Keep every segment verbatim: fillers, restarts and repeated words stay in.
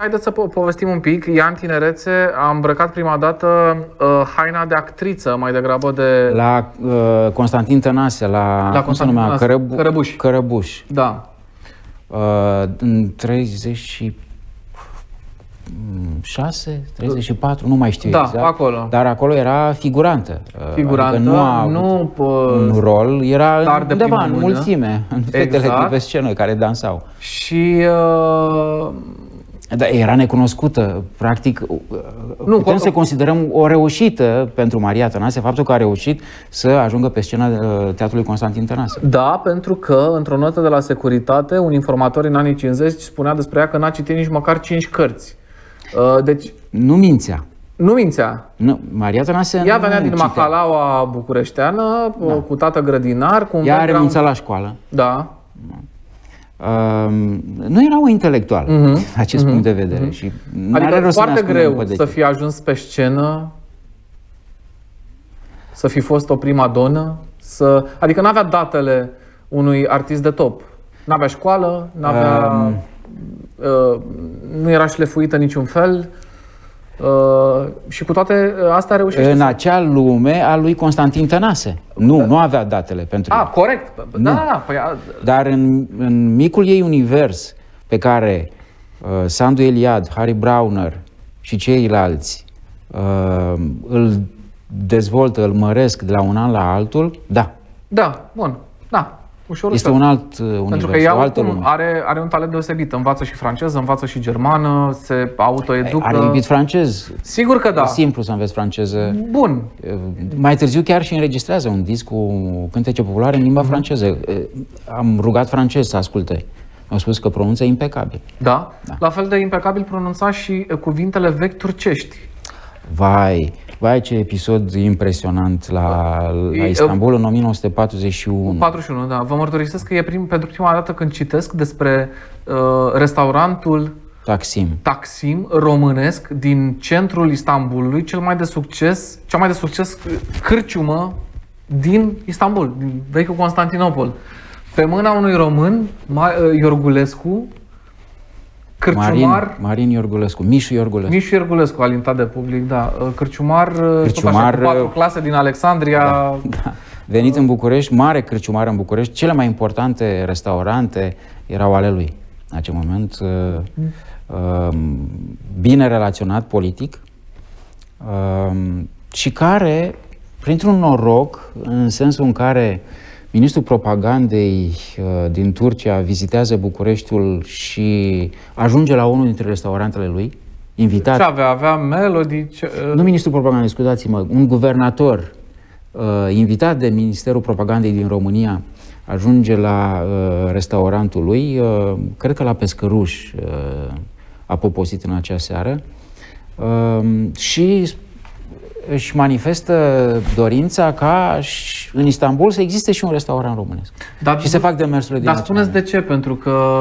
Haideți să po povestim un pic. Ea în tinerețe a îmbrăcat prima dată uh, haina de actriță, mai degrabă de... La uh, Constantin Tănase, la... La Constantin Tănase, Cărăbu Cărăbuș. Cărăbuș. Da. Uh, în treizeci și șase, treizeci și patru, nu mai știu da, exact. Acolo. Dar acolo era figurantă. Figurantă, adică nu a nu un rol, era undeva în mână. mulțime, în fetele exact. de pe scenă care dansau. Și... Uh... Da, era necunoscută, practic. Nu, putem să considerăm o reușită pentru Maria Tănase faptul că a reușit să ajungă pe scena Teatrului Constantin Tănase. Da, pentru că, într-o notă de la Securitate, un informator în anii cincizeci spunea despre ea că n-a citit nici măcar cinci cărți. Deci... Nu mințea. Nu mințea. Nu, Maria Tănase ea venea din Mahalaua bucureșteană, da. cu tată grădinar, cu un ea a renunțat la școală. Da. Uh, nu era o intelectuală, uh-huh. din acest uh-huh. punct de vedere. Uh-huh. Și adică e foarte greu să fi ajuns pe scenă, să fi fost o primadonă, să... adică n-avea datele unui artist de top. N-avea școală, n-avea... Uh, uh, nu era șlefuită niciun fel. Uh, și cu toate astea reușește în să... acea lume a lui Constantin Tănase. Nu, nu avea datele pentru Ah, corect. Da, da, păi... Dar în, în micul ei univers pe care uh, Sandu Eliade, Harry Browner și ceilalți uh, îl dezvoltă, îl măresc de la un an la altul, da. Da, bun, da. Ușor, este ușor. un alt univers, pentru că ea o altă lume. Are, are un talent deosebit. Învață și franceză, învață și germană, se autoeducă. Are iubit francez. Sigur că da. E simplu să înveți franceză. Bun. Mai târziu chiar și înregistrează un disc cu cântece populare în limba mm-hmm. franceză. Am rugat francez să asculte. Mi-au spus că pronunță impecabil. Da? Da. La fel de impecabil pronunța și cuvintele vechi turcești. Vai, vai ce episod impresionant la, la Istanbul în o mie nouă sute patruzeci și unu. patruzeci și unu, da. Vă mărturisesc că e prim, pentru prima dată când citesc despre uh, restaurantul Taksim. Taksim românesc din centrul Istanbulului, cel mai de succes, cea mai de succes cârciumă din Istanbul, din vechiul Constantinopol. Pe mâna unui român, Iorgulescu, cârciumar... Marin, Marin Iorgulescu, Mișu Iorgulescu. Mișu Iorgulescu, alintat de public, da. Cârciumar, cârciumar așa, cu patru clase din Alexandria. Da, da. Venit în București, mare cârciumar în București, cele mai importante restaurante erau ale lui. În acel moment, bine relaționat politic și care, printr-un noroc, în sensul în care ministrul propagandei uh, din Turcia vizitează Bucureștiul și ajunge la unul dintre restaurantele lui, invitat... Ce avea? Avea Melody? Ce... Nu ministrul propagandei, scuzați-mă, un guvernator uh, invitat de Ministerul Propagandei din România ajunge la uh, restaurantul lui, uh, cred că la Pescăruș uh, a poposit în acea seară, uh, și își manifestă dorința ca în Istanbul să existe și un restaurant românesc. Dar, și se fac demersurile din Dar spuneți de ce? Pentru că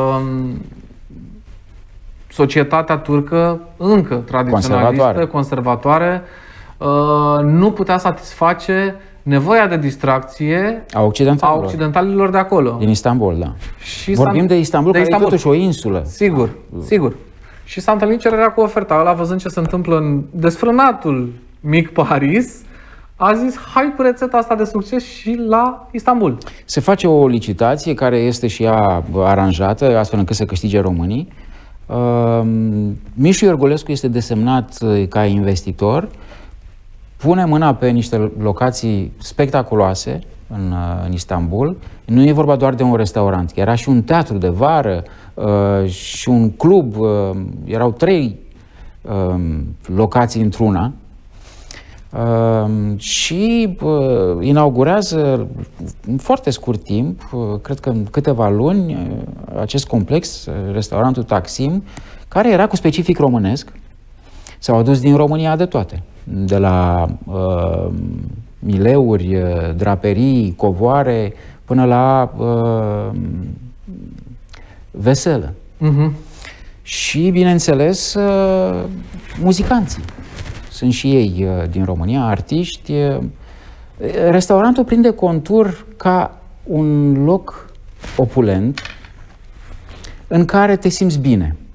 societatea turcă, încă tradiționalistă, conservatoare, conservatoare nu putea satisface nevoia de distracție a occidentalilor, a occidentalilor de acolo. Din Istanbul, da. Și vorbim de Istanbul, de care Istanbul. e totuși o insulă. Sigur, sigur. Și s-a întâlnit cererea cu oferta. Ăla, văzând ce se întâmplă în desfrânatul mic Paris, a zis, hai cu rețeta asta de succes și la Istanbul. Se face o licitație care este și ea aranjată, astfel încât să câștige românii. Uh, Mișu Iorgulescu este desemnat ca investitor, pune mâna pe niște locații spectaculoase în, în Istanbul. Nu e vorba doar de un restaurant, era și un teatru de vară uh, și un club, uh, erau trei uh, locații într-una. Uh, și uh, inaugurează în foarte scurt timp, uh, cred că în câteva luni, uh, acest complex, uh, restaurantul Taksim, care era cu specific românesc. S-au adus din România de toate, de la uh, mileuri, uh, draperii, covoare, până la uh, veselă. Uh-huh. Și, bineînțeles, uh, muzicanții. Sunt și ei uh, din România, artiști. Uh, restaurantul prinde contur ca un loc opulent în care te simți bine.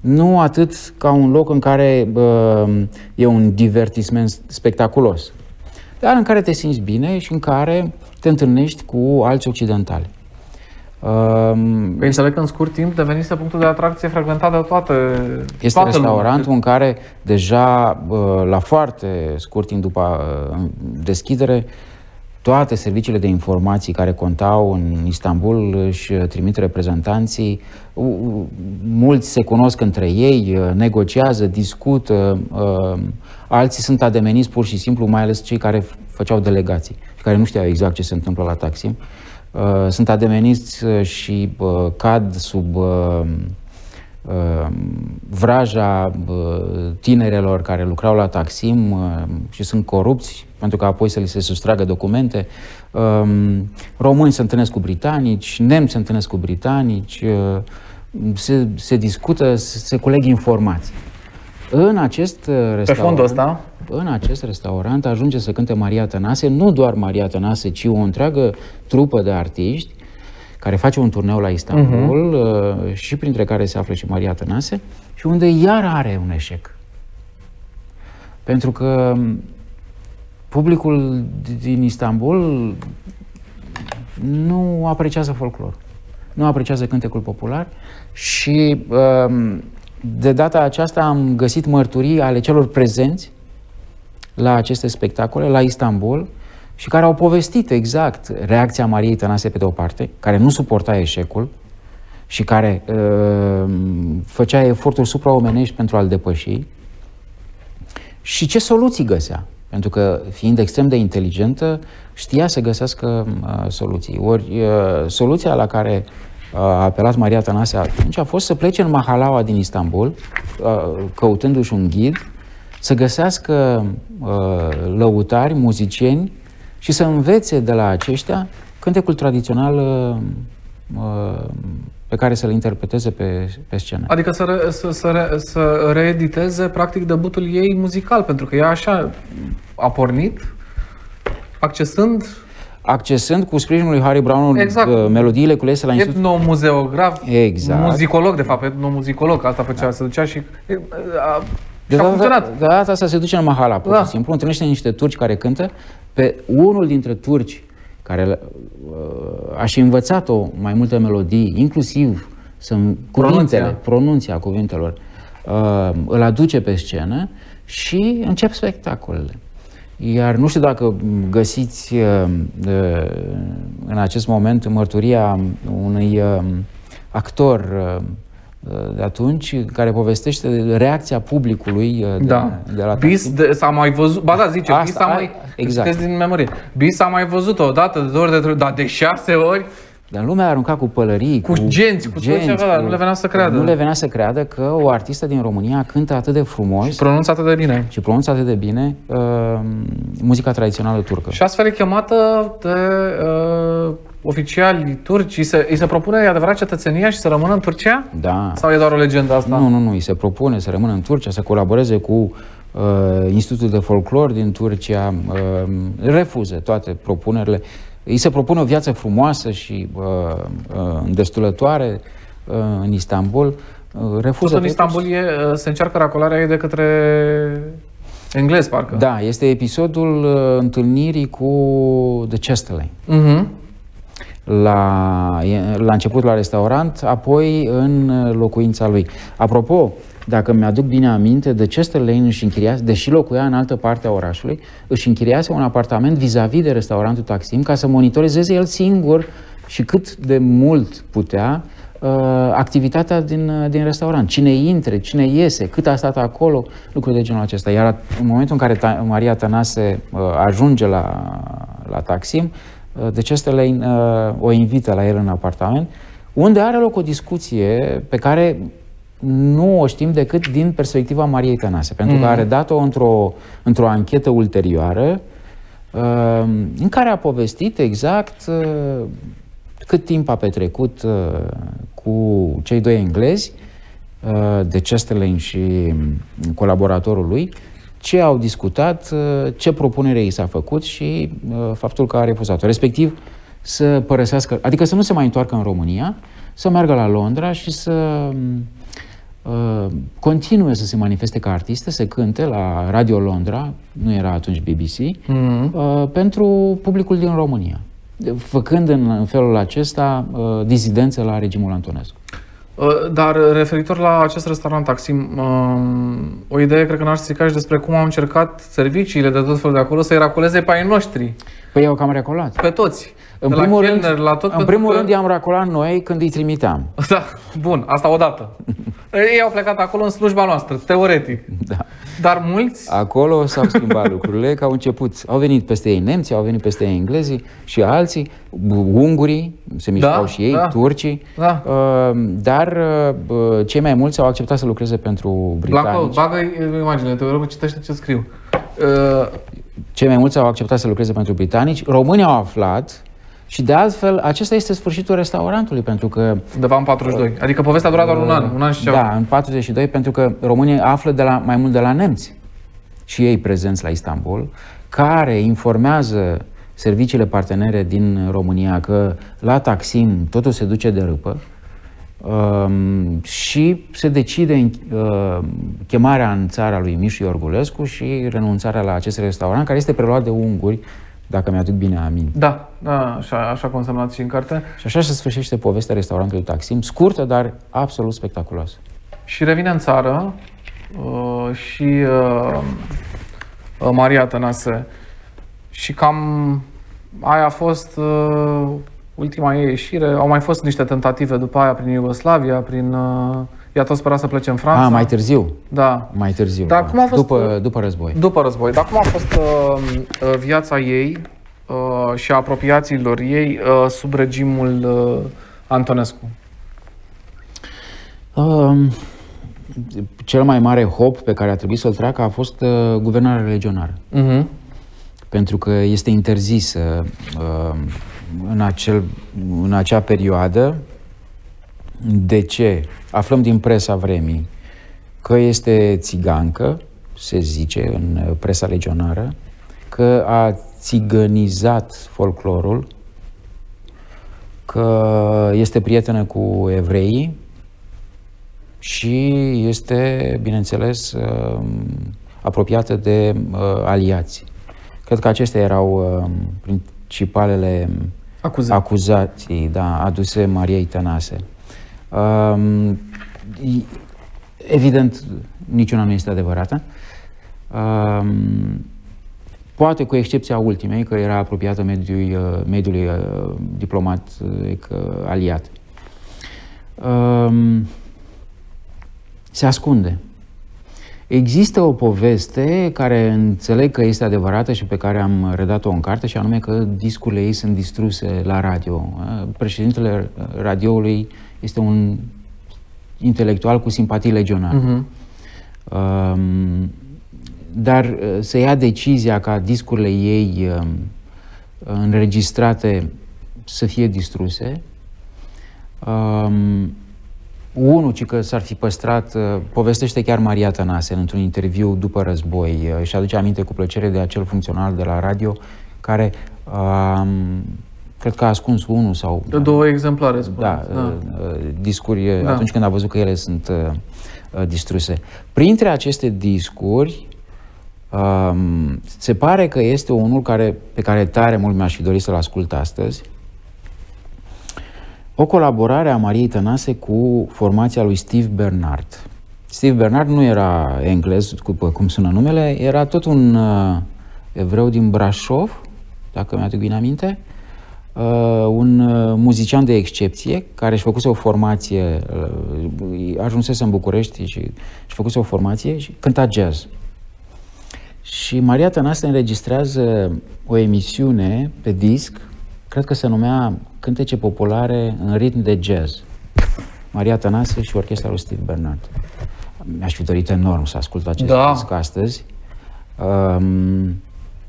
Nu atât ca un loc în care uh, e un divertisment spectaculos, dar în care te simți bine și în care te întâlnești cu alți occidentali. Uh, păi înțeleg că în scurt timp devenise punctul de atracție frecventat de toate. Este toată restaurantul lumea. în care deja uh, la foarte scurt timp după uh, deschidere, toate serviciile de informații care contau în Istanbul își trimit reprezentanții, mulți se cunosc între ei, negociază, discută, alții sunt ademeniți pur și simplu, mai ales cei care făceau delegații și care nu știau exact ce se întâmplă la Taksim. Sunt ademeniți și cad sub vraja tinerelor care lucrau la Taksim și sunt corupți pentru că apoi să li se sustragă documente. Români se întâlnesc cu britanici, nemți se întâlnesc cu britanici, se, se discută, se culeg informații. În acest restaurant, pe fondul ăsta, în acest restaurant ajunge să cânte Maria Tănase, nu doar Maria Tănase, ci o întreagă trupă de artiști care face un turneu la Istanbul, uh-huh. și printre care se află și Maria Tănase, și unde iar are un eșec. Pentru că publicul din Istanbul nu apreciază folclor, nu apreciază cântecul popular și de data aceasta am găsit mărturii ale celor prezenți la aceste spectacole, la Istanbul, și care au povestit exact reacția Mariei Tănase pe de o parte, care nu suporta eșecul și care uh, făcea eforturi supraomenești pentru a-l depăși, și ce soluții găsea. Pentru că, fiind extrem de inteligentă, știa să găsească uh, soluții. Ori uh, soluția la care uh, a apelat Maria Tănase atunci a fost să plece în Mahalaua din Istanbul, uh, căutându-și un ghid, să găsească uh, lăutari, muzicieni și să învețe de la aceștia cântecul tradițional uh, pe care să-l interpreteze pe, pe scenă. Adică să, re, să, să, re, să reediteze practic debutul ei muzical, pentru că ea așa a pornit, accesând... Accesând cu sprijinul lui Harry Brown, exact, melodiile culese la institut. Etnomuzeograf, exact, muzicolog de fapt, etnomuzicolog, asta făcea, da. Se ducea și... A, de și a funcționat. De data asta se duce în Mahala, pur și da. simplu, întâlnește niște turci care cântă, pe unul dintre turci care uh, a și învățat-o mai multe melodii, inclusiv sunt cuvintele, pronunția cuvintelor, uh, îl aduce pe scenă și încep spectacolele. Iar nu știu dacă găsiți uh, uh, în acest moment mărturia unui uh, actor uh, de atunci, care povestește reacția publicului de, da. de la Bis s-a mai văzut, ba da, zice, Bis s-a mai, exact, din memorie, Bis s-a mai văzut o dată, de două ori, de trei, dar de șase ori. Dar lumea a aruncat cu pălării, cu, cu genți, cu genți, tot ce avea, nu le venea să creadă. Nu le venea să creadă că o artistă din România cântă atât de frumos și pronunță atât de bine. Și pronunță atât de bine uh, muzica tradițională turcă. Și astfel e chemată de uh, oficiali turci. Îi se, îi se propune, e adevărat, cetățenia și să rămână în Turcia? Da. Sau e doar o legendă asta? Nu, nu, nu. Îi se propune să rămână în Turcia, să colaboreze cu uh, Institutul de Folclor din Turcia. Uh, refuză toate propunerile. Îi se propune o viață frumoasă și uh, uh, îndestulătoare uh, în Istanbul. Uh, refuză. Tot în Istanbul e, se încearcă racolarea ei de către englezi, parcă. Da, este episodul uh, întâlnirii cu The Chesterley. Uh-huh. La, la început la restaurant, apoi în locuința lui. Apropo, dacă mi-aduc bine aminte, de Chesterley își închiriase, deși locuia în altă parte a orașului, își închiriase un apartament vis-a-vis de restaurantul Taksim ca să monitorizeze el singur și cât de mult putea uh, activitatea din, din restaurant. Cine intre, cine iese, cât a stat acolo, lucruri de genul acesta. Iar în momentul în care ta, Maria Tănase uh, ajunge la, la Taksim, uh, de Chesterley uh, o invită la el în apartament, unde are loc o discuție pe care nu o știm decât din perspectiva Mariei Tănase, pentru mm. că a redat-o într-o într-o anchetă ulterioară uh, în care a povestit exact uh, cât timp a petrecut uh, cu cei doi englezi, uh, de Chesterley și colaboratorul lui, ce au discutat, uh, ce propunere i s-a făcut și uh, faptul că a refuzat-o, respectiv să părăsească, adică să nu se mai întoarcă în România, să meargă la Londra și să uh, continuă să se manifeste ca artistă, să cânte la Radio Londra, nu era atunci B B C, mm-hmm. uh, pentru publicul din România, făcând în, în felul acesta uh, dizidență la regimul Antonescu. Dar referitor la acest restaurant Taksim, o idee cred că n-aș strica și despre cum au încercat serviciile de tot felul de acolo să-i racoleze pe ai noștri. Păi eu cam racolat. Pe toți. În de primul, rând, la tot, în primul că... rând i-am racolat noi când îi trimiteam. Da, bun, asta odată. Ei au plecat acolo în slujba noastră, teoretic. Da. Dar mulți... Acolo s-au schimbat lucrurile, că au început. Au venit peste ei nemții, au venit peste ei englezii și alții, ungurii, se mișcau da, și ei, da, turcii. Da. Dar cei mai mulți au acceptat să lucreze pentru britanici. Bagă imaginele, te rog, citește ce scriu. Cei mai mulți au acceptat să lucreze pentru britanici. Românii au aflat. Și de altfel, acesta este sfârșitul restaurantului, pentru că... Undeva în patruzeci și doi. Adică povestea a durat doar un an, un an și ceva. Da, în patruzeci și doi, pentru că românii află de la, mai mult de la nemți, și ei prezenți la Istanbul, care informează serviciile partenere din România că la Taksim totul se duce de râpă um, și se decide uh, chemarea în țara lui Mișu Iorgulescu și renunțarea la acest restaurant, care este preluat de unguri, dacă mi-aduc bine aminte. Da, da, așa, așa cum semnați și în carte. Și așa se sfârșește povestea restaurantului Taksim, scurtă, dar absolut spectaculoasă. Și revine în țară uh, și uh, uh, Maria Tănase. Și cam aia a fost uh, ultima ei ieșire. Au mai fost niște tentative după aia prin Iugoslavia, prin... Uh, ea tot spera să plece în Franța. Ah, mai târziu. Da. Mai târziu. Dar da. cum a fost, după, după război. După război. Dar cum a fost uh, viața ei uh, și a apropiațiilor ei uh, sub regimul uh, Antonescu? Uh, cel mai mare hop pe care a trebuit să-l treacă a fost uh, guvernarea legionară. Uh-huh. Pentru că este interzisă uh, în, acel, în acea perioadă. De ce? Aflăm din presa vremii că este țigancă, se zice în presa legionară, că a țigănizat folclorul, că este prietenă cu evreii și este, bineînțeles, apropiată de aliați. Cred că acestea erau principalele Acuze. acuzații, da, aduse Mariei Tănase. Um, evident, niciuna nu este adevărată. Um, poate cu excepția ultimei, că era apropiată mediului, mediului uh, diplomatic uh, aliat. Um, se ascunde. Există o poveste care înțeleg că este adevărată și pe care am redat-o în carte, și anume că discurile ei sunt distruse la radio. Președintele radioului este un intelectual cu simpatii legionare. Uh-huh. Um, dar să ia decizia ca discurile ei um, înregistrate să fie distruse. Um, Unul, ci că s-ar fi păstrat, povestește chiar Maria Tănase într-un interviu după război, și aduce aminte cu plăcere de acel funcționar de la radio care um, cred că a ascuns unul sau... De două exemplare, spune. Da, da. discuri, da. Atunci când a văzut că ele sunt uh, distruse. Printre aceste discuri, um, se pare că este unul care, pe care tare mult mi-aș fi dorit să-l ascult astăzi. O colaborare a Mariei Tănase cu formația lui Steve Bernard. Steve Bernard nu era englez, cum sună numele, era tot un uh, evreu din Brașov, dacă mi-aduc bine aminte, uh, un uh, muzician de excepție, care își făcuse o formație, uh, ajunsese în București și își făcuse o formație și cânta jazz. Și Maria Tănase înregistrează o emisiune pe disc, cred că se numea Cântece populare în ritm de jazz. Maria Tănase și orchestra lui Steve Bernard. Mi-aș fi dorit enorm să ascult acest da. disc astăzi. Um,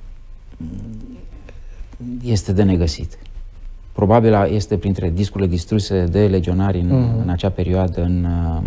este de negăsit. Probabil este printre discurile distruse de legionari în, mm. în acea perioadă, în um,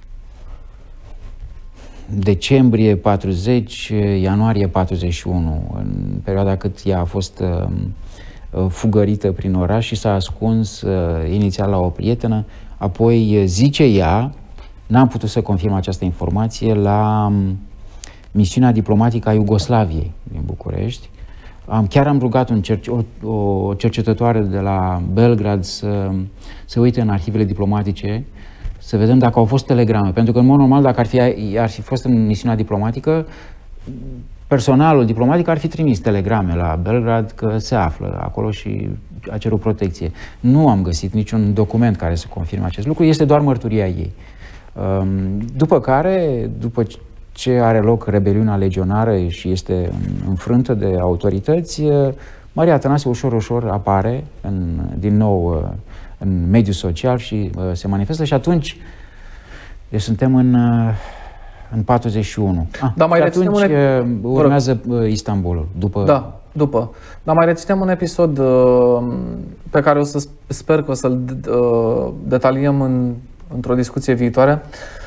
decembrie patruzeci, ianuarie patruzeci și unu, în perioada cât ea a fost um, fugărită prin oraș și s-a ascuns uh, inițial la o prietenă, apoi zice ea N-am putut să confirm această informație la misiunea diplomatică a Iugoslaviei din București. Am, chiar am rugat un cerc o, o cercetătoare de la Belgrad să se uite în arhivele diplomatice, să vedem dacă au fost telegrame. Pentru că, în mod normal, dacă ar fi, ar fi fost în misiunea diplomatică, personalul diplomatic ar fi trimis telegrame la Belgrad că se află acolo și a cerut protecție. Nu am găsit niciun document care să confirme acest lucru, este doar mărturia ei. După care, după ce are loc rebeliunea legionară și este înfrântă de autorități, Maria Tănase ușor, ușor apare în, din nou în mediul social și se manifestă și atunci deci suntem în, în patruzeci și unu. Ah, da, mai și atunci un... urmează Istanbulul. După... Da, după. Dar mai reținem un episod pe care o să sper că o să-l detaliem în, într-o discuție viitoare.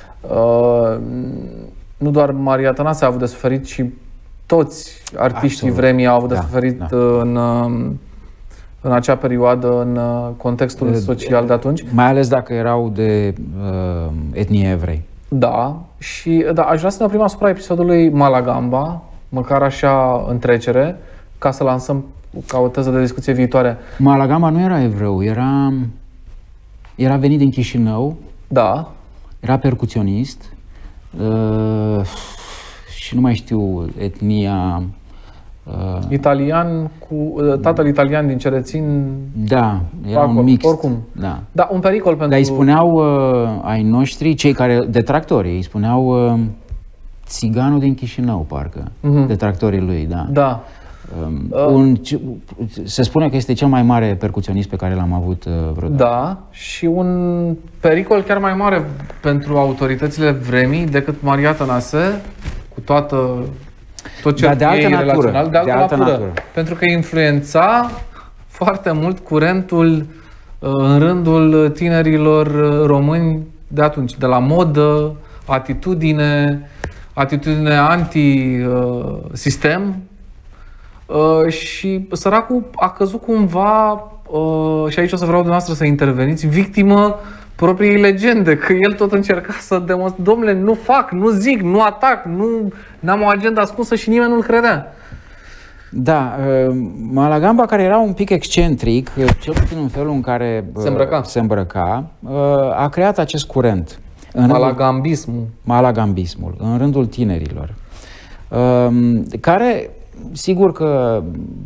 Nu doar Maria Tănase a avut de suferit, ci toți artiștii Absolut. vremii au avut de da, suferit da. în, în acea perioadă, în contextul de, social de atunci. Mai ales dacă erau de uh, etnie evrei. Da, și da, aș vrea să ne oprim asupra episodului Malagamba, măcar așa în trecere, ca să lansăm ca o teză de discuție viitoare. Malagamba nu era evreu, era, era venit din Chișinău. Da. Era percuționist. Uh, și nu mai știu etnia uh, italian cu tatăl italian din ce rețin. Da, era acolo, un mix. Oricum. Da. Da, un pericol pentru. Dar îi spuneau uh, ai noștri, cei care detractorii, îi spuneau uh, țiganul din Chișinău, parcă, uh-huh. detractorii lui, da. Da. Uh, un, se spune că este cel mai mare percuționist pe care l-am avut uh, vreodată. Da, și un pericol chiar mai mare pentru autoritățile vremii decât Maria Tănase, cu toată tot ce da, de altă natură, de altă, de altă natură, natură. Pentru că influența foarte mult curentul uh, în rândul tinerilor români de atunci, de la modă, atitudine, atitudine anti-sistem. Uh, Uh, și săracul a căzut cumva, uh, și aici o să vreau dumneavoastră să interveniți, victimă propriei legende, că el tot încerca să demonstreze, domnule, nu fac, nu zic, nu atac, nu am o agendă ascunsă și nimeni nu-l credea. Da, uh, Malagamba, care era un pic excentric, cel puțin în felul în care uh, se îmbrăca, se îmbrăca uh, a creat acest curent. În Malagambismul. Rândul, Malagambismul, în rândul tinerilor, uh, care... Sigur că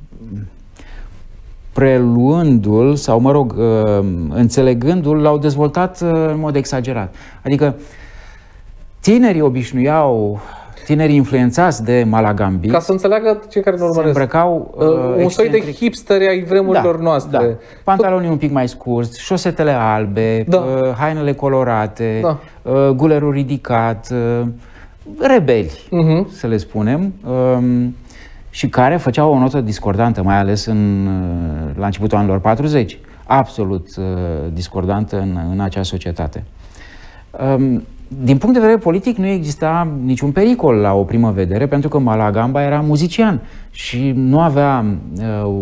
preluându-l sau, mă rog, înțelegându-l, l-au dezvoltat în mod exagerat. Adică tinerii obișnuiau, tinerii influențați de Malagambi, ca să înțeleagă cei care ne urmăresc, se îmbrăcau uh, un soi de hipsteri ai vremurilor da, noastre. Da. Pantalonii un pic mai scurți, șosetele albe, da. uh, hainele colorate, da. uh, gulerul ridicat, uh, rebeli, uh-huh. să le spunem. Uh, și care făceau o notă discordantă, mai ales în, la începutul anilor patruzeci, absolut uh, discordantă în, în acea societate. Um, din punct de vedere politic nu exista niciun pericol la o primă vedere, pentru că Malagamba era muzician și nu avea uh,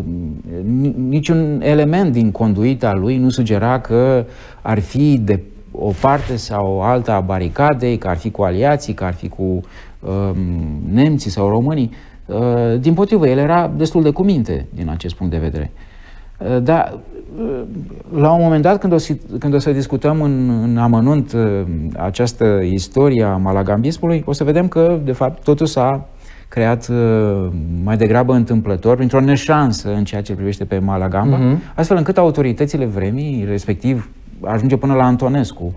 niciun element din conduita lui, nu sugera că ar fi de o parte sau alta a baricadei, că ar fi cu aliații, că ar fi cu um, nemții sau românii. Din potrivă, el era destul de cuminte din acest punct de vedere. Dar la un moment dat, când o să, când o să discutăm în, în amănunt această istorie a malagambismului, o să vedem că, de fapt, totul s-a creat mai degrabă întâmplător, printr-o neșansă în ceea ce privește pe Malagamba, uh-huh. astfel încât autoritățile vremii, respectiv ajunge până la Antonescu,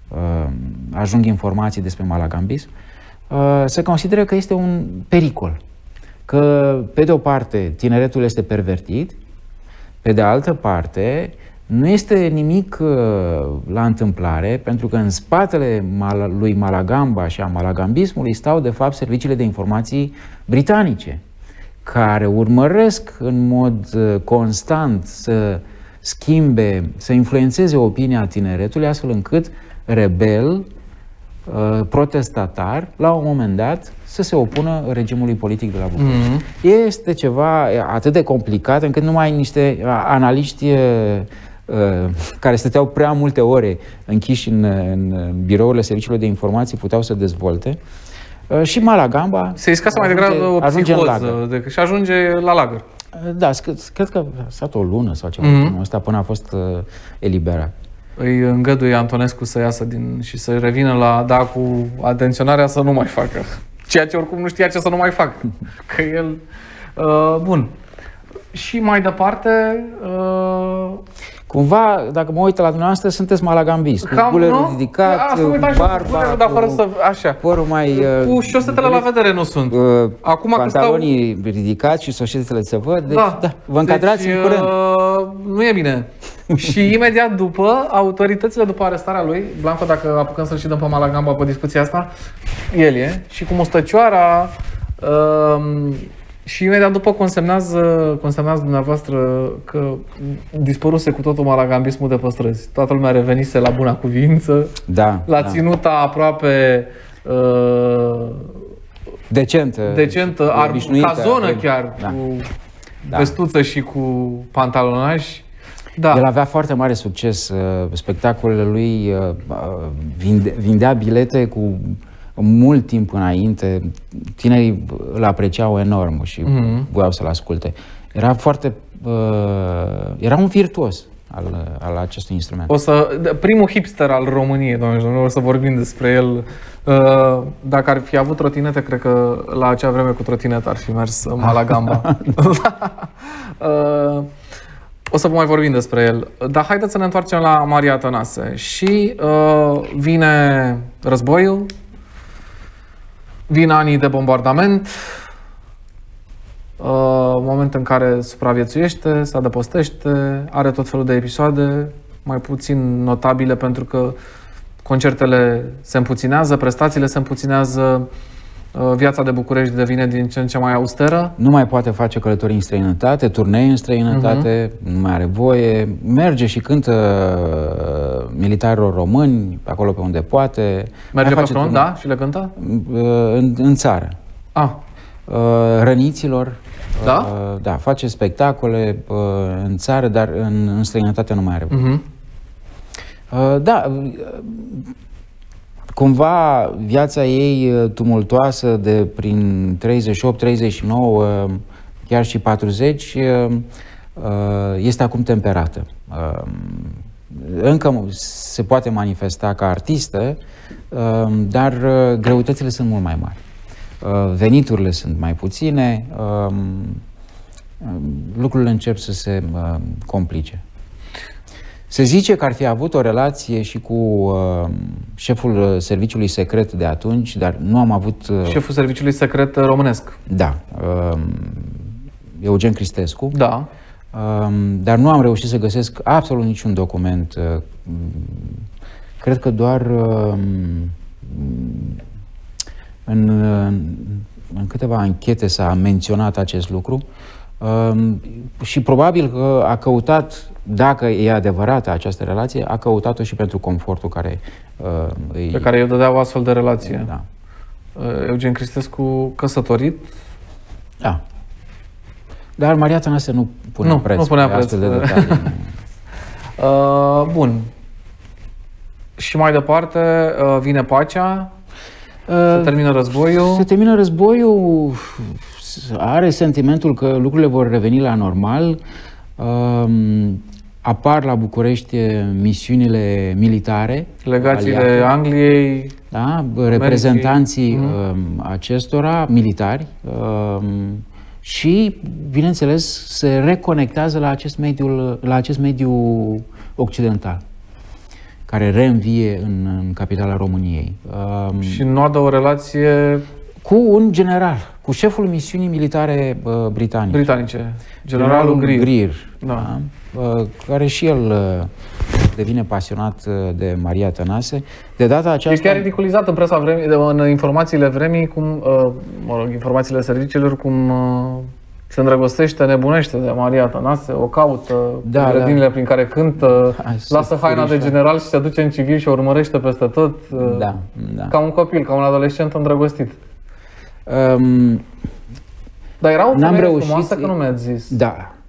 ajung informații despre malagambism, se consideră că este un pericol. Că, pe de o parte, tineretul este pervertit, pe de altă parte, nu este nimic uh, la întâmplare, pentru că în spatele Mal lui Malagamba și a malagambismului stau, de fapt, serviciile de informații britanice, care urmăresc în mod uh, constant să schimbe, să influențeze opinia tineretului, astfel încât rebel, uh, protestatar, la un moment dat, să se opună regimului politic de la București. Mm-hmm. Este ceva atât de complicat încât numai niște analiști care stăteau prea multe ore închiși în, în birourile serviciilor de informații puteau să dezvolte. Și Malagamba se iscase mai degrabă o psihoză decât și ajunge la lagăr. Da, cred că a stat o lună sau ceva mm-hmm. ăsta până a fost uh, eliberat. Îi îngăduie Antonescu să iasă din, și să revină la, da, cu atenționarea să nu mai facă. Ceea ce oricum nu știa ce să nu mai facă. Că el... Uh, bun. Și mai departe... Uh, Cumva, dacă mă uit la dumneavoastră, sunteți malagambist. Cu gulerul ridicat, barba, dar fără să... Așa. Părul mai... Cu șosetele la vedere nu sunt. Uh, Acum pantalonii stau... ridicați și șosetele se văd. Deci, da. Da, vă încadrați deci, în curent. Uh, nu e bine. Și imediat după, autoritățile, după arestarea lui, Blanco, dacă apucăm să-l și dăm pe Malagamba pe discuția asta, el e. Și cu mustăcioara... Uh, Și imediat după consemnează, consemnează dumneavoastră că dispăruse cu totul malagambismul de pe străzi. Toată lumea revenise la buna cuvință, da, la da. ținuta aproape uh, decentă, decentă ar, ca zonă chiar, da. cu da. vestuță și cu pantalonaj. Da. El avea foarte mare succes. Spectacolele lui vinde, vindea bilete cu mult timp înainte. Tinerii îl apreciau enorm și mm-hmm. voiau să-l asculte. Era foarte... Uh, era un virtuos al, al acestui instrument. O să, primul hipster al României, doamne și domnilor, o să vorbim despre el. Uh, dacă ar fi avut trotinete, cred că la acea vreme cu trotinet ar fi mers Malagamba. uh, O să vă mai vorbim despre el. Dar haideți să ne întoarcem la Maria Tănase. Și uh, vine războiul, vin anii de bombardament, uh, moment în care supraviețuiește, se adăpostește, are tot felul de episoade, mai puțin notabile pentru că concertele se împuținează, prestațiile se împuținează, uh, viața de București devine din ce în ce mai austeră. Nu mai poate face călătorii în străinătate, turnee în străinătate, uh-huh. nu mai are voie, merge și cântă militarilor români, acolo pe unde poate. Merge pe front, da? Și le cântă? În, în țară. Ah. Răniților. Da? Da, face spectacole în țară, dar în, în străinătate nu mai are voie. Uh-huh. Da, cumva viața ei tumultoasă de prin treizeci și opt treizeci și nouă, chiar și patruzeci, este acum temperată. Încă se poate manifesta ca artistă, dar greutățile sunt mult mai mari. Veniturile sunt mai puține, lucrurile încep să se complice. Se zice că ar fi avut o relație și cu uh, șeful serviciului secret de atunci, dar nu am avut... Uh, șeful serviciului secret românesc. Da. Uh, Eugen Cristescu. Da. Uh, dar nu am reușit să găsesc absolut niciun document. Uh, cred că doar uh, în, în câteva anchete s-a menționat acest lucru. Uh, și probabil că a căutat, dacă e adevărată această relație, a căutat-o și pentru confortul care uh, îi... Pe care îi dădea o astfel de relație. Da. Uh, Eugen Cristescu căsătorit? Da. Dar Maria Tănase nu pune nu, preț nu punea pe preț. astfel de detalii. uh, bun. Și mai departe uh, vine pacea, uh, se termină războiul. Se termină războiul, are sentimentul că lucrurile vor reveni la normal. Uh, apar la București misiunile militare. Legațiile aliate, Angliei. Da? Reprezentanții uh, mm. acestora, militari. Uh, și, bineînțeles, se reconectează la acest mediu, la acest mediu occidental, care reînvie în, în capitala României. Uh, și noadă o relație cu un general, cu șeful misiunii militare uh, britanice. Britanice. Generalul Greer. Greer, da. Da? Uh, care și el uh, devine pasionat uh, de Maria Tănase. De data aceasta... E chiar ridiculizat în presa vremii, în informațiile vremii, cum, uh, mă rog, informațiile serviciilor, cum uh, se îndrăgostește, nebunește de Maria Tănase, o caută, da, grădinile da. prin care cântă, Hai, lasă haina de general și se duce în civil și o urmărește peste tot. Uh, da, da. Ca un copil, ca un adolescent îndrăgostit. Um, Dar era o femeie frumoasă, că nu mi-ați zis. Da.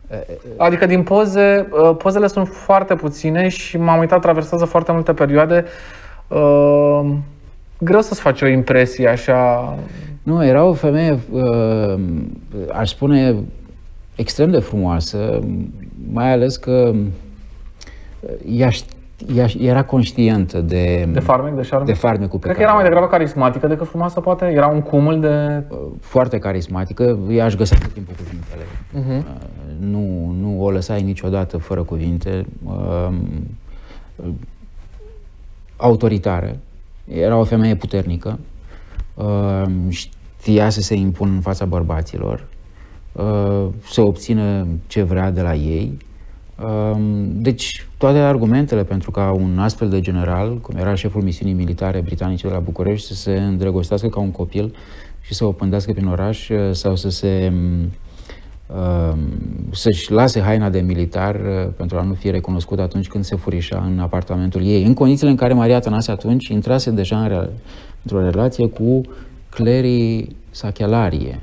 Adică din poze, pozele sunt foarte puține și m-am uitat, traversează foarte multe perioade. Uh, greu să-ți faci o impresie așa. Nu, era o femeie, uh, aș spune, extrem de frumoasă, mai ales că ea, ea era conștientă de... De farmec, de șarme? De farmecul pe Cred care... că era mai degrabă carismatică decât frumoasă, poate? Era un cumul de... Foarte carismatică, ea își găsea tot timpul cuvintele. Uh-huh. Nu, nu o lăsai niciodată fără cuvinte. Uh, autoritară. Era o femeie puternică. Uh, știa să se impună în fața bărbaților. Uh, să obțină ce vrea de la ei. Uh, deci, toate argumentele pentru ca un astfel de general, cum era șeful misiunii militare britanice de la București, să se îndrăgostească ca un copil și să o pândească prin oraș sau să se... Uh, să-și lase haina de militar uh, pentru a nu fi recunoscut atunci când se furișa în apartamentul ei, în condițiile în care Maria Tănase atunci intrase deja în re într-o relație cu Clary Sachelarie,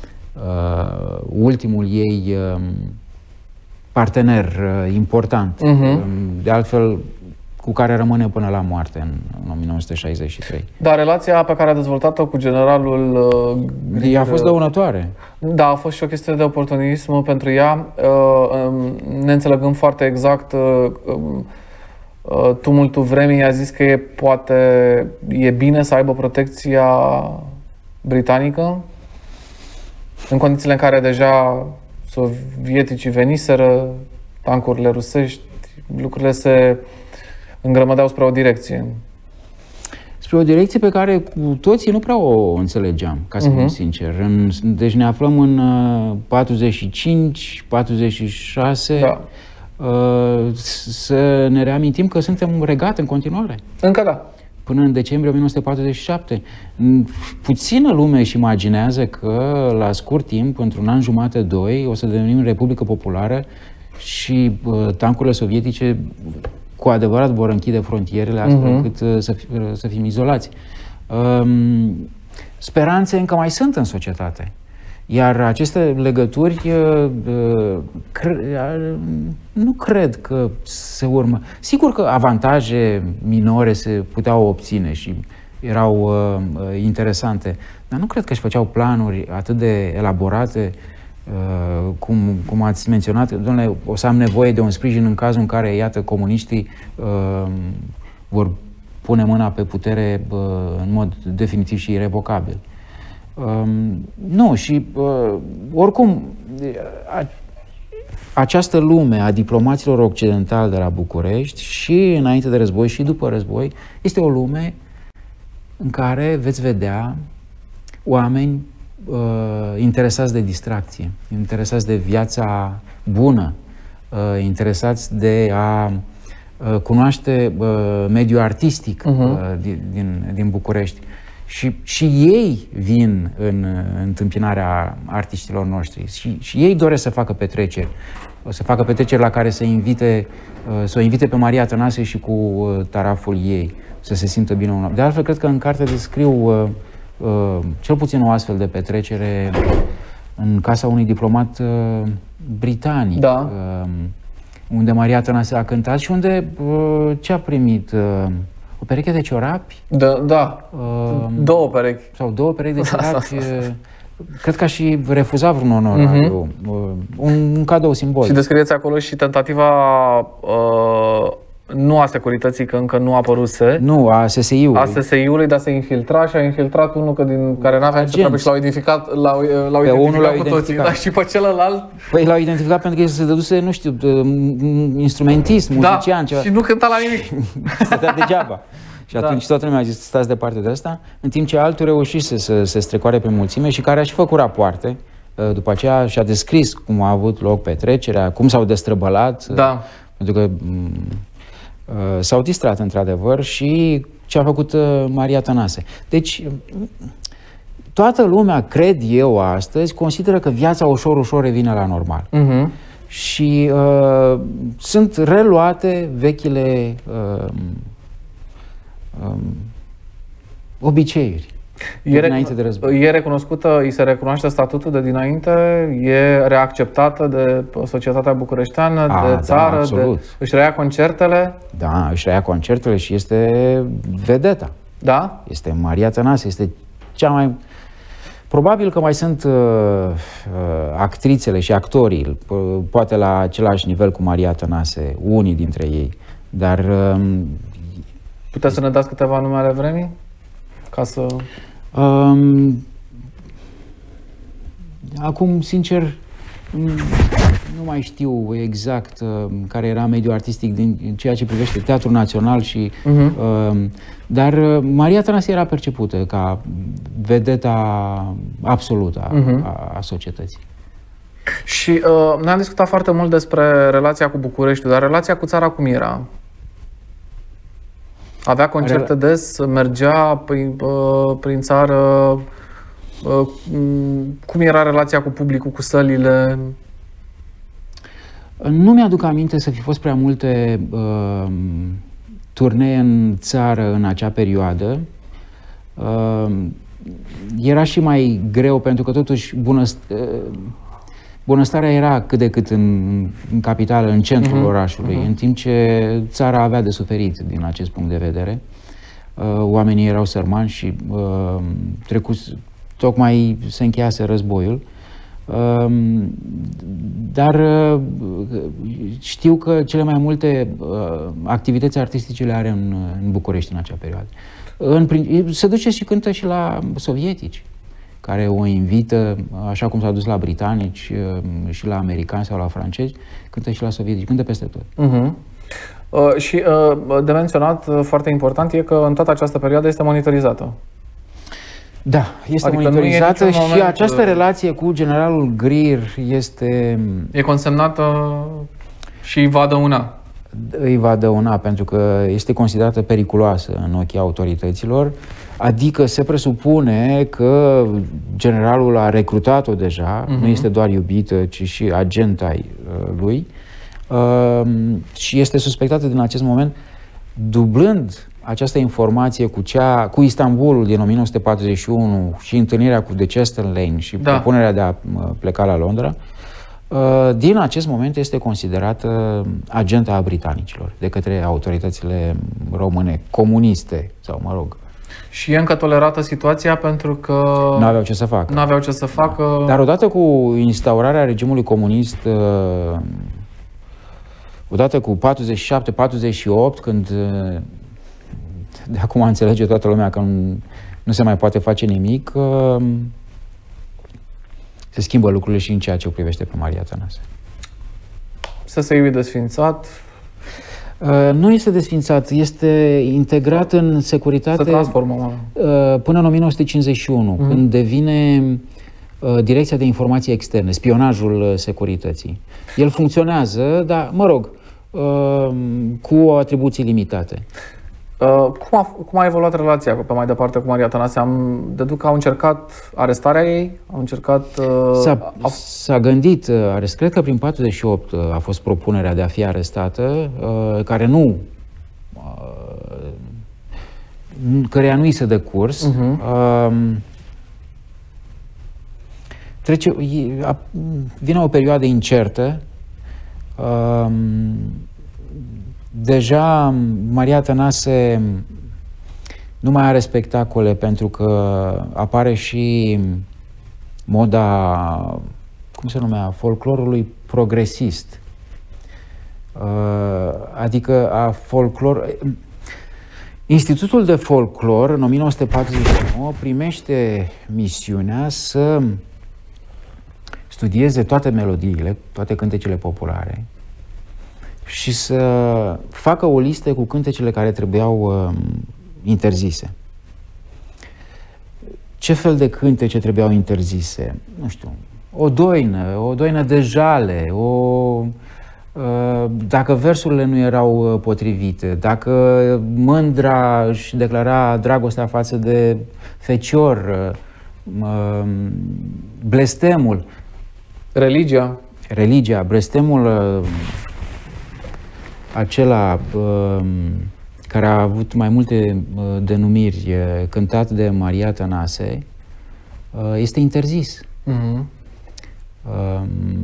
uh, ultimul ei uh, partener uh, important, uh-huh. uh, de altfel cu care rămâne până la moarte în, în o mie nouă sute șaizeci și trei. Dar relația pe care a dezvoltat-o cu generalul... Uh, ea a fost dăunătoare. Da, a fost și o chestie de oportunism pentru ea. Uh, ne înțelegând foarte exact, uh, uh, tumultul vremii a zis că e, poate e bine să aibă protecția britanică în condițiile în care deja sovieticii veniseră, tancurile rusești, lucrurile se îngrămădeau spre o direcție. Spre o direcție pe care cu toții nu prea o înțelegeam, ca să fim uh-huh. sincer. În, deci ne aflăm în uh, patruzeci și cinci, patruzeci și șase. Da. Uh, să ne reamintim că suntem un regat în continuare. Încă da. Până în decembrie o mie nouă sute patruzeci și șapte. Puțină lume își imaginează că la scurt timp, într-un an jumate, doi, o să devenim Republică Populară și uh, tancurile sovietice cu adevărat vor închide frontierele astfel uh-huh. încât uh, să, fi, uh, să fim izolați. Um, speranțe încă mai sunt în societate. Iar aceste legături uh, uh, cre uh, nu cred că se urmă. Sigur că avantaje minore se puteau obține și erau uh, interesante, dar nu cred că își făceau planuri atât de elaborate Uh, cum, cum ați menționat. Dom'le, o să am nevoie de un sprijin în cazul în care, iată, comuniștii uh, vor pune mâna pe putere uh, în mod definitiv și irevocabil. Uh, nu, și uh, oricum a, această lume a diplomaților occidentali de la București și înainte de război și după război este o lume în care veți vedea oameni Uh, interesați de distracție, interesați de viața bună, uh, interesați de a uh, cunoaște uh, mediul artistic uh-huh. uh, din, din, din București. Și, și ei vin în uh, întâmpinarea artiștilor noștri și, și ei doresc să facă petreceri, să facă petreceri la care să invite, uh, să o invite pe Maria Tănase și cu uh, taraful ei, să se simtă bine un. De altfel, cred că în carte descriu uh, Uh, cel puțin o astfel de petrecere în casa unui diplomat uh, britanic, da. uh, unde Maria Tănase a cântat și unde uh, ce a primit? Uh, o pereche de ciorapi? Da, da. Uh, două perechi. Sau două perechi de ciorapi. uh, cred că a și refuzat vreun onorariu. Uh-huh. uh, un, un cadou simbolic. Și descrieți acolo și tentativa uh, nu a securității, că încă nu a apăruse. Nu, a S S I-ului. A S S I-ului, dar se infiltra și a infiltrat unul că din care n-avea nicio treabă și l-au identificat, l-au identificat cu toții, dar și pe celălalt. Păi l-au identificat pentru că el se dăduse, nu știu, instrumentist, muzician, da, ceva. Și nu cânta la nimic. Stătea degeaba. Și atunci da. toată lumea a zis, stați departe de asta, în timp ce altul reușise să se strecoare pe mulțime și care a și făcut rapoarte. După aceea și-a descris cum a avut loc petrecerea, cum s-au destrăbălat. Da. Pentru că Uh, s-au distrat într-adevăr și ce a făcut uh, Maria Tănase. Deci, toată lumea, cred eu astăzi, consideră că viața ușor, ușor revine la normal. Uh-huh. Și uh, sunt reluate vechile uh, um, obiceiuri. de dinainte de război. E recunoscută, îi se recunoaște statutul de dinainte, e reacceptată de societatea bucureșteană, A, de țară, da, de, își reia concertele? Da, își reia concertele și este vedeta. Da? Este Maria Tănase, este cea mai... Probabil că mai sunt uh, uh, actrițele și actorii, uh, poate la același nivel cu Maria Tănase, unii dintre ei, dar... Uh, Puteți să ne dați câteva nume ale vremii? Ca să... Um, acum, sincer, nu mai știu exact uh, care era mediul artistic din ceea ce privește Teatrul Național și... Uh-huh. uh, dar uh, Maria Tănase era percepută ca vedeta absolută a, uh-huh. a, a societății. Și uh, ne-am discutat foarte mult despre relația cu Bucureștiul, dar relația cu țara cum era? Avea concerte des, mergea prin, uh, prin țară, uh, cum era relația cu publicul, cu sălile? Nu mi-aduc aminte să fi fost prea multe uh, turnee în țară în acea perioadă. Uh, era și mai greu pentru că totuși bunăst uh, bunăstarea era cât de cât în, în capitală, în centrul uh-huh. orașului, uh-huh. în timp ce țara avea de suferit din acest punct de vedere. Uh, oamenii erau sărmani și uh, trecus, tocmai se încheiase războiul. Uh, dar uh, știu că cele mai multe uh, activități artistice le are în, în București în acea perioadă. În, se duce și cântă și la sovietici, care o invită, așa cum s-a dus la britanici și la americani sau la francezi, cântă și la sovietici, cântă peste tot. Uh-huh. uh, și uh, de menționat, uh, foarte important, e că în toată această perioadă este monitorizată. Da, este adică monitorizată și moment... această relație cu generalul Greer este... E consemnată și îi va dăuna. Îi va dăuna pentru că este considerată periculoasă în ochii autorităților. Adică se presupune că generalul a recrutat-o deja, uh-huh. nu este doar iubită, ci și agent ai uh, lui uh, și este suspectată din acest moment, dublând această informație cu cea cu Istanbulul din o mie nouă sute patruzeci și unu și întâlnirea cu The Chester Lane și da. propunerea de a uh, pleca la Londra. Uh, din acest moment este considerată agenta a britanicilor de către autoritățile române, comuniste sau mă rog. Și e încă tolerată situația pentru că nu aveau ce să facă. Nu aveau ce să facă. Dar odată cu instaurarea regimului comunist, odată cu patruzeci și șapte patruzeci și opt, când de acum înțelege toată lumea că nu, nu se mai poate face nimic, se schimbă lucrurile și în ceea ce o privește pe Maria Tănase. S S I-ul desfințat. Uh, nu este desfințat, este integrat în securitate. Se transformă, uh, până în o mie nouă sute cincizeci și unu, mm-hmm. când devine uh, Direcția de Informații Externe, spionajul uh, securității. El funcționează, dar, mă rog, uh, cu atribuții limitate. Uh, cum, a, cum a evoluat relația pe mai departe cu Maria Tănase? Am deduc că au încercat arestarea ei? Au încercat... Uh, S-a, a... s-a gândit, arest, cred că prin patruzeci și opt a fost propunerea de a fi arestată, uh, care nu... Uh, căreia nu i se dă curs. Uh-huh. Uh, trece, a, vine o perioadă incertă. Uh, Deja Maria Tănase nu mai are spectacole pentru că apare și moda, cum se numea, folclorului progresist. Adică a folclor... Institutul de Folclor, în o mie nouă sute patruzeci și nouă, primește misiunea să studieze toate melodiile, toate cântecele populare, și să facă o listă cu cântecele care trebuiau uh, interzise. Ce fel de cântece trebuiau interzise? Nu știu, o doină, o doină de jale, o, uh, dacă versurile nu erau uh, potrivite, dacă mândra își declara dragostea față de fecior, uh, uh, blestemul. Religia. Religia, blestemul... Uh, acela uh, care a avut mai multe uh, denumiri, uh, cântat de Maria Tănase, uh, este interzis. Uh-huh. Uh,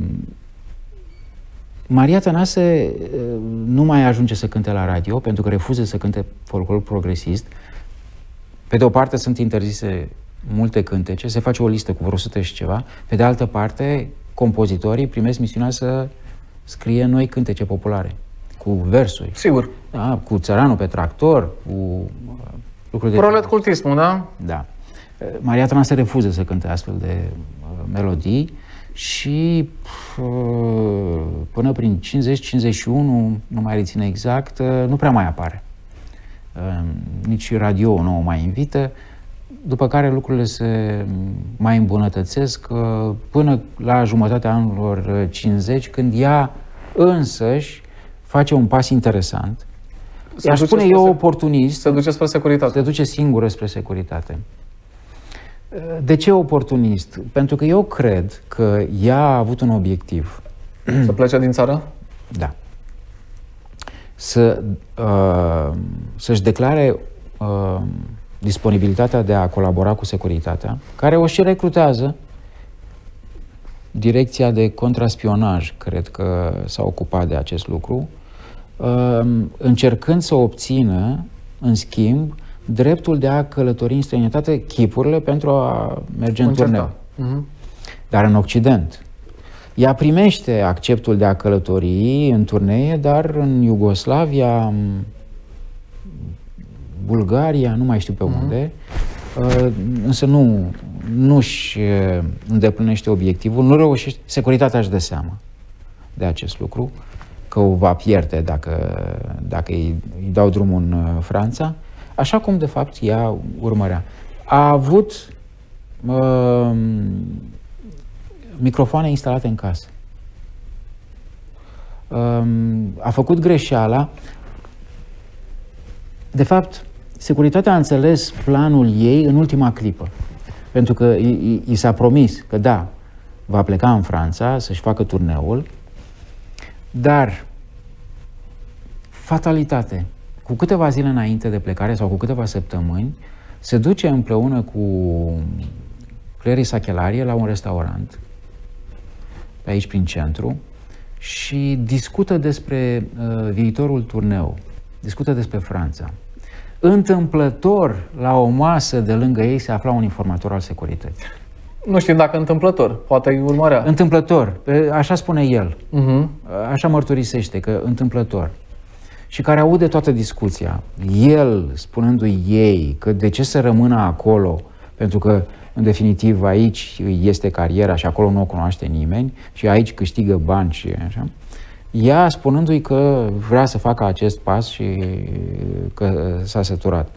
Maria Tănase uh, nu mai ajunge să cânte la radio pentru că refuză să cânte folclor progresist. Pe de o parte sunt interzise multe cântece, se face o listă cu vreo o sută și ceva. Pe de altă parte, compozitorii primesc misiunea să scrie noi cântece populare, cu versuri. Sigur. Da, cu țăranul pe tractor, cu lucruri de... Prolet cultismul, da? Da. Maria Tănase refuză să cânte astfel de uh, melodii și uh, până prin cincizeci cincizeci și unu, nu mai rețin exact, uh, nu prea mai apare. Uh, nici radio nu o mai invită, după care lucrurile se mai îmbunătățesc uh, până la jumătatea anilor cincizeci, când ea însăși face un pas interesant. I-aș spune eu oportunist. Se duce spre securitate. Se duce singură spre securitate. De ce oportunist? Pentru că eu cred că ea a avut un obiectiv. Să plece din țară? Da. Să, uh, să-și declare uh, disponibilitatea de a colabora cu securitatea, care o și recrutează. Direcția de contraspionaj, cred că s-a ocupat de acest lucru, uh, încercând să obțină, în schimb, dreptul de a călători în străinătate, chipurile pentru a merge în turneu. Uh-huh. Dar în Occident. Ea primește acceptul de a călători în turnee, dar în Iugoslavia, Bulgaria, nu mai știu pe uh-huh. unde, uh, însă nu, nu-și îndeplinește obiectivul, nu reușește. Securitatea își dă seama de acest lucru, că o va pierde dacă, dacă îi, îi dau drumul în Franța. Așa cum, de fapt, ea urmărea. A avut uh, microfoane instalate în casă. Uh, a făcut greșeala. De fapt, securitatea a înțeles planul ei în ultima clipă. Pentru că i, i s-a promis că, da, va pleca în Franța să-și facă turneul, dar fatalitate. Cu câteva zile înainte de plecare sau cu câteva săptămâni, se duce împreună cu Clarisa Chelarie la un restaurant, pe aici prin centru, și discută despre uh, viitorul turneu, discută despre Franța. Întâmplător, la o masă de lângă ei se afla un informator al securității. Nu știm dacă întâmplător, poate îi urmărea. Întâmplător, așa spune el, uh-huh. așa mărturisește, că întâmplător. Și care aude toată discuția, el spunându-i ei că de ce să rămână acolo, pentru că, în definitiv, aici este cariera și acolo nu o cunoaște nimeni și aici câștigă bani și așa, ea spunându-i că vrea să facă acest pas și că s-a săturat.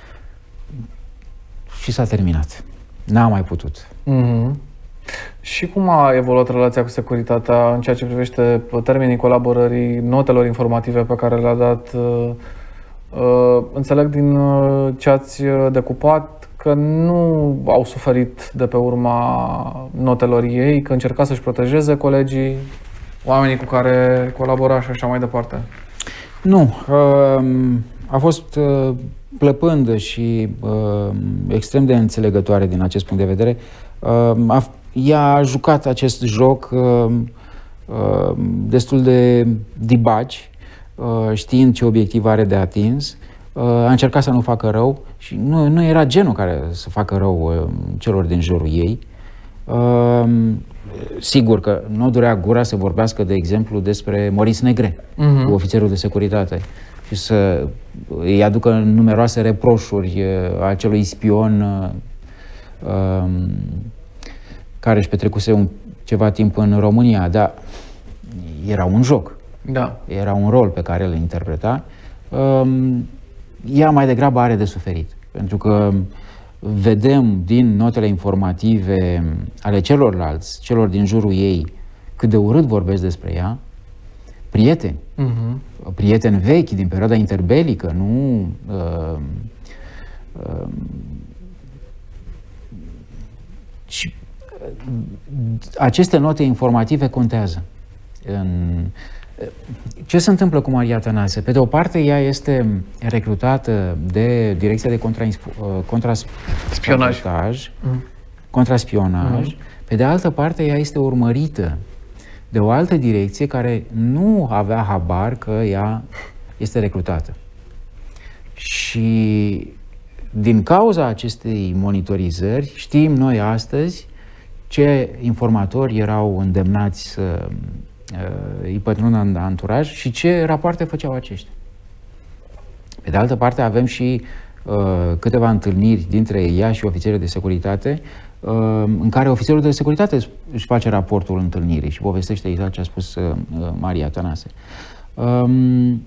Și s-a terminat. N-a mai putut. Mm-hmm. Și cum a evoluat relația cu securitatea în ceea ce privește termenii colaborării, notelor informative pe care le-a dat? Înțeleg din ce ați decupat că nu au suferit de pe urma notelor ei, că încerca să-și protejeze colegii, oamenii cu care colabora și așa mai departe. Nu. A fost plăpândă și extrem de înțelegătoare din acest punct de vedere. Ea a jucat acest joc destul de dibagi, știind ce obiectiv are de atins. A încercat să nu facă rău și nu, nu era genul care să facă rău celor din jurul ei. Sigur că nu durea gura să vorbească, de exemplu, despre Maurice Negre, uh-huh. cu ofițerul de securitate, și să îi aducă numeroase reproșuri acelui spion uh, care își petrecuse un, ceva timp în România, dar era un joc, da. Era un rol pe care îl interpreta. Uh, ea mai degrabă are de suferit, pentru că vedem din notele informative ale celorlalți, celor din jurul ei, cât de urât vorbesc despre ea, prieteni, uh-huh. prieteni vechi din perioada interbelică, nu uh, uh, și uh, aceste note informative contează. În, Ce se întâmplă cu Maria Tănase? Pe de o parte, ea este recrutată de Direcția de Contraspionaj, mm. contraspionaj. Mm. Pe de altă parte, ea este urmărită de o altă direcție care nu avea habar că ea este recrutată. Și din cauza acestei monitorizări, știm noi astăzi ce informatori erau îndemnați să uh, îi pătrundă în anturaj și ce rapoarte făceau aceștia. Pe de altă parte, avem și uh, câteva întâlniri dintre ea și ofițerii de securitate, uh, în care ofițerul de securitate își face raportul întâlnirii și povestește exact ce a spus uh, Maria Tănase. Um,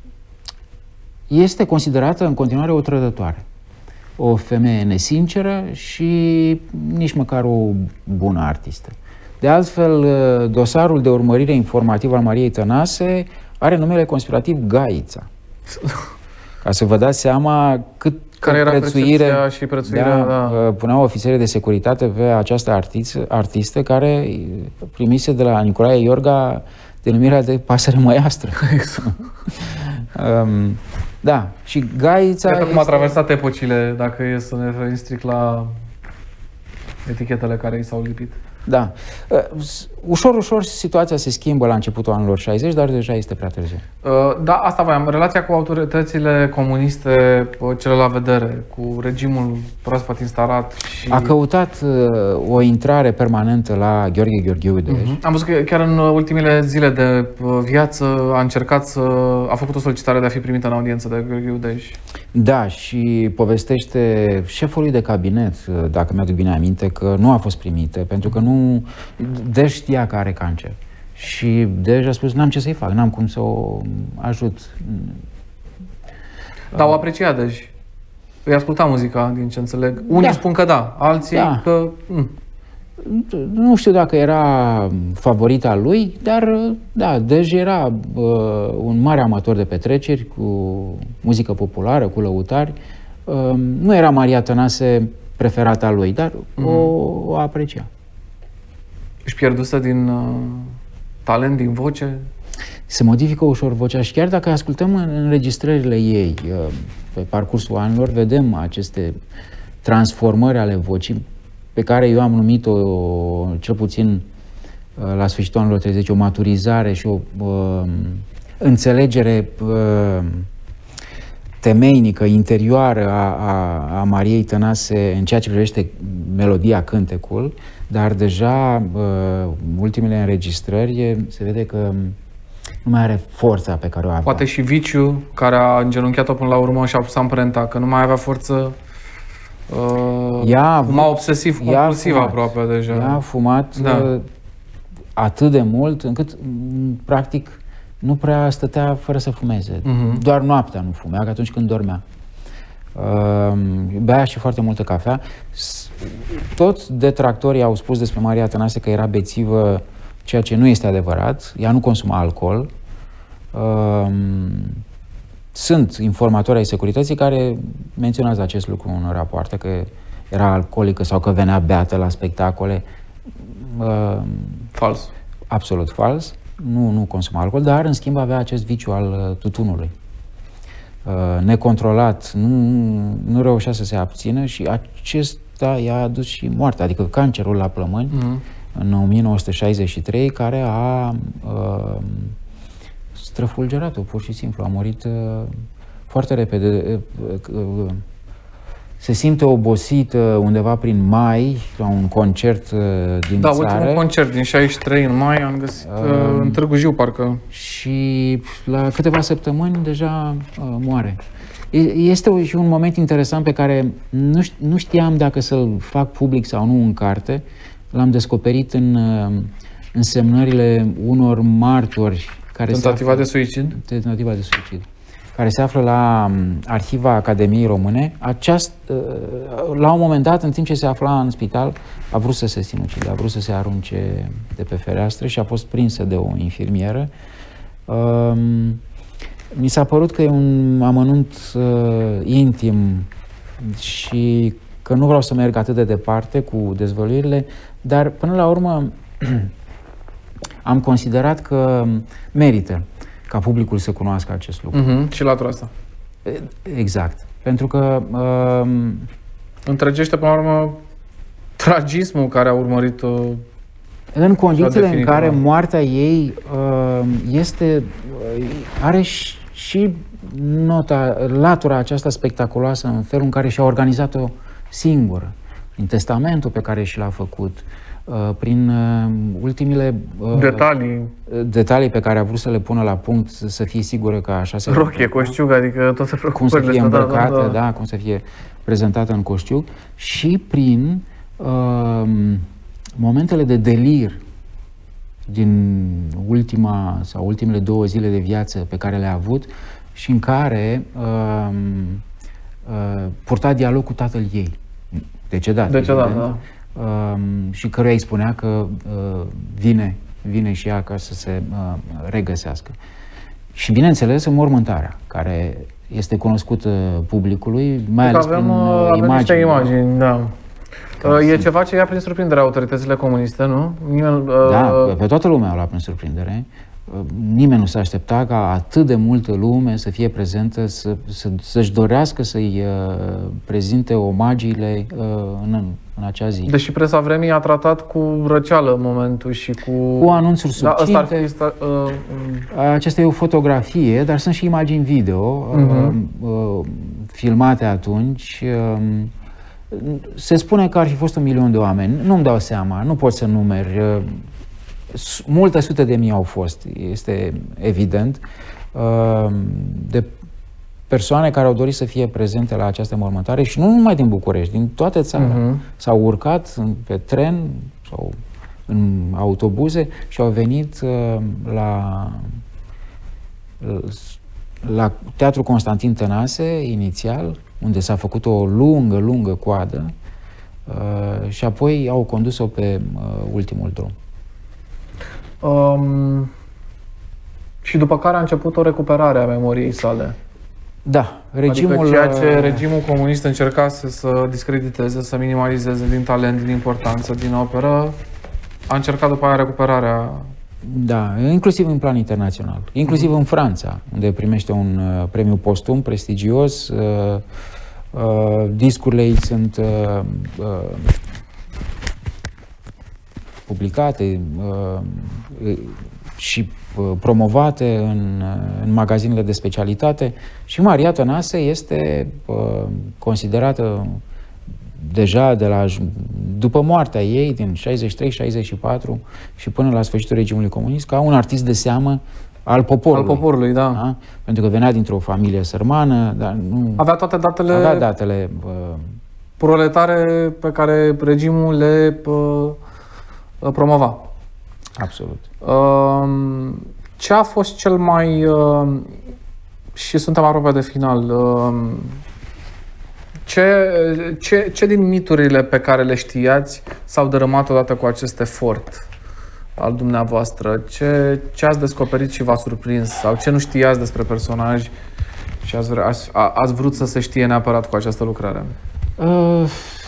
este considerată în continuare o trădătoare. O femeie nesinceră și nici măcar o bună artistă. De altfel, dosarul de urmărire informativă al Mariei Tănase are numele conspirativ Gaița. Ca să vă dați seama cât care era prețuire și prețuirea, da, da. puneau ofițerii de securitate pe această artistă, artistă care primise de la Nicolae Iorga denumirea de pasăre măiastră. Exact. um, Da, și Gaița... Iată cum a traversat epocile, dacă e să ne referim strict la etichetele care i s-au lipit. Da. Ușor, ușor situația se schimbă la începutul anilor șaizeci, dar deja este prea târziu. Da, asta voiam. Relația cu autoritățile comuniste, cele la vedere, cu regimul proaspăt instalat și... A căutat o intrare permanentă la Gheorghe Gheorghiu Udeș. Uh-huh. Am văzut că chiar în ultimele zile de viață a încercat să... a făcut o solicitare de a fi primită în audiență de Gheorghe Udeș. Da, și povestește șefului de cabinet, dacă mi-aduc bine aminte, că nu a fost primită, pentru că nu Dej știa că are cancer. Și Dej a spus, n-am ce să-i fac, n-am cum să o ajut. Dar o aprecia Dej. Îi asculta muzica, din ce înțeleg. Unii da. spun că da, alții da. că... Mm. Nu știu dacă era favorita lui, dar da, Dej era uh, un mare amator de petreceri, cu muzică populară, cu lăutari. Uh, nu era Maria Tănase preferata lui, dar mm-hmm. o, o aprecia. Își pierduse din uh, talent, din voce? Se modifică ușor vocea și chiar dacă ascultăm înregistrările ei uh, pe parcursul anilor, vedem aceste transformări ale vocii pe care eu am numit-o, cel puțin uh, la sfârșitul anilor treizeci, o maturizare și o uh, înțelegere uh, temeinică, interioară a, a, a Mariei Tănase în ceea ce privește melodia, cântecul, dar deja uh, ultimele înregistrări se vede că nu mai are forța pe care o avea. Poate și viciu, care a îngenunchiat-o până la urmă și a pus amprenta, că nu mai avea forță. Uh, ea fuma obsesiv, compulsiv aproape deja. Ea a fumat da. uh, atât de mult încât, practic, nu prea stătea fără să fumeze. Uh-huh. Doar noaptea nu fumea, că atunci când dormea. Uh, bea și foarte multă cafea. Toți detractorii au spus despre Maria Tănase că era bețivă, ceea ce nu este adevărat. Ea nu consuma alcool. Uh, sunt informatori ai securității care menționează acest lucru în rapoarte, că era alcoolică sau că venea beată la spectacole. Uh, fals. Absolut fals. Nu, nu consuma alcool, dar în schimb avea acest viciu al tutunului. Uh, necontrolat, nu, nu reușea să se abțină și acesta i-a adus și moartea, adică cancerul la plămâni mm-hmm. în o mie nouă sute șaizeci și trei, care a uh, străfulgerat-o pur și simplu. A murit uh, foarte repede. Uh, uh, se simte obosită undeva prin mai, la un concert uh, din da, țară. Da, ultimul concert din șaizeci și trei în mai am găsit uh, în Târgu Jiu, parcă. Și la câteva săptămâni deja uh, moare. Este și un moment interesant pe care nu, nu știam dacă să-l fac public sau nu în carte. L-am descoperit în uh, însemnările unor martori care Tentativa află, de suicid? Tentativa de suicid. Care se află la Arhiva Academiei Române. Aceast, la un moment dat, în timp ce se afla în spital, a vrut să se sinucide, a vrut să se arunce de pe fereastră și a fost prinsă de o infirmieră. Mi s-a părut că e un amănunt intim și că nu vreau să merg atât de departe cu dezvăluirile, dar până la urmă am considerat că merită ca publicul să cunoască acest lucru. Uh-huh. Și latura asta. Exact. Pentru că uh, întregește, până la urmă, tragismul care a urmărit-o. În condițiile în care moartea ei uh, este, uh, are și, și nota, latura aceasta spectaculoasă în felul în care și-a organizat-o singură, prin testamentul pe care și l-a făcut, uh, prin uh, ultimile uh, detalii. detalii pe care a vrut să le pună la punct, să fie sigură că așa se... Rochie, coșciug, adică toate preocupările. Cum să fie îmbrăcată, da, da. da, cum să fie prezentată în coșciug și prin uh, momentele de delir din ultima sau ultimele două zile de viață pe care le-a avut și în care uh, uh, purta dialog cu tatăl ei, decedat, decedat, da. Uh, și căruia îi spunea că uh, vine, vine și ea ca să se uh, regăsească. Și bineînțeles înmormântarea, care este cunoscută publicului, mai ales avem, prin avem imagini. niște imagini, da. Ca e să... ceva ce ia prin surprindere autoritățile comuniste, nu? Nimeni, da, uh... pe toată lumea o lua prin surprindere. Nimeni nu s-a aștepta ca atât de multă lume să fie prezentă, să, să, să-și dorească să-i uh, prezinte omagiile uh, în, în acea zi. Deși presa vremii a tratat cu răceală momentul și cu... Cu anunțuri subținte. Da, asta ar fi, sta, uh, Aceasta e o fotografie, dar sunt și imagini video uh-huh. uh, uh, filmate atunci. Uh, se spune că ar fi fost un milion de oameni. Nu-mi dau seama, nu pot să numeri. Uh, Multe sute de mii au fost, este evident, de persoane care au dorit să fie prezente la această mormântare și nu numai din București, din toată țara. Uh-huh. S-au urcat pe tren sau în autobuze și au venit la, la Teatrul Constantin Tănase, inițial, unde s-a făcut o lungă, lungă coadă și apoi au condus-o pe ultimul drum. Um, și după care a început o recuperare a memoriei sale. Da, regimul... Adică ceea ce regimul comunist încercase să discrediteze, să minimalizeze din talent, din importanță, din operă, a încercat după aia recuperarea. Da, inclusiv în plan internațional, inclusiv mm-hmm. în Franța, unde primește un uh, premiu postum prestigios. Uh, uh, discurile ei sunt uh, uh, publicate uh, și uh, promovate în, uh, în magazinele de specialitate și Maria Tănase este uh, considerată deja de la, după moartea ei din șaizeci și trei șaizeci și patru și până la sfârșitul regimului comunist ca un artist de seamă al poporului. Al poporului, da. da? Pentru că venea dintr-o familie sărmană, dar nu... Avea toate datele... Avea datele... Uh, proletare pe care regimul le... Uh, promova. Absolut. Ce a fost cel mai... și suntem aproape de final. Ce, ce, ce din miturile pe care le știați s-au dărâmat odată cu acest efort al dumneavoastră? Ce, ce ați descoperit și v-a surprins? Sau ce nu știați despre personaj și ați, vre, ați, ați vrut să se știe neapărat cu această lucrare? Uh...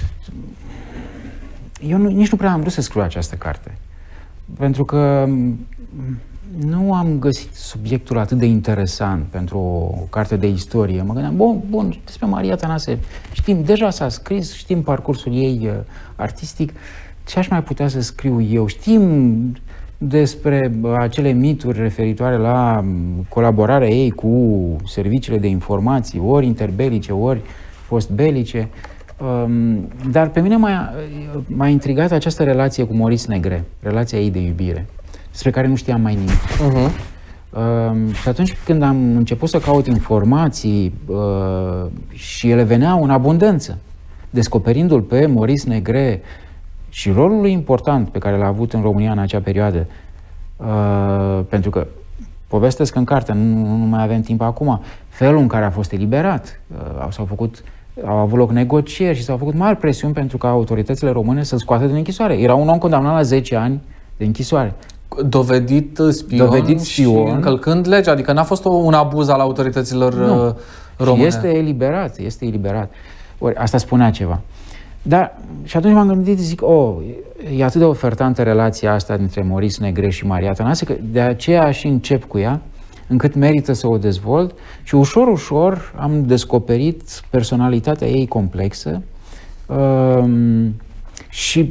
Eu nu, nici nu prea am vrut să scriu această carte, pentru că nu am găsit subiectul atât de interesant pentru o carte de istorie. Mă gândeam, bun, bun, despre Maria Tănase știm, deja s-a scris, știm parcursul ei uh, artistic, ce aș mai putea să scriu eu? Știm despre uh, acele mituri referitoare la colaborarea ei cu serviciile de informații, ori interbelice, ori postbelice. Um, dar pe mine m-a, m-a intrigat această relație cu Maurice Negre, relația ei de iubire, despre care nu știam mai nimic. Uh-huh. Um, și atunci când am început să caut informații uh, și ele veneau în abundență, descoperindu-l pe Maurice Negre și rolul lui important pe care l-a avut în România în acea perioadă, uh, pentru că povestesc în carte, nu, nu mai avem timp acum, felul în care a fost eliberat, uh, s-au făcut au avut loc negocieri și s-au făcut mari presiuni pentru ca autoritățile române să-l scoată din închisoare. Era un om condamnat la zece ani de închisoare. Dovedit spion, Dovedit spion și încălcând legea, adică n-a fost un abuz al autorităților nu. române. Și este eliberat, este eliberat. Ori asta spunea ceva. Da, și atunci m-am gândit, zic, oh, e atât de ofertantă relația asta dintre Maurice Negre și Maria Tănase, că de aceea și încep cu ea, încât merită să o dezvolt și ușor, ușor am descoperit personalitatea ei complexă um, și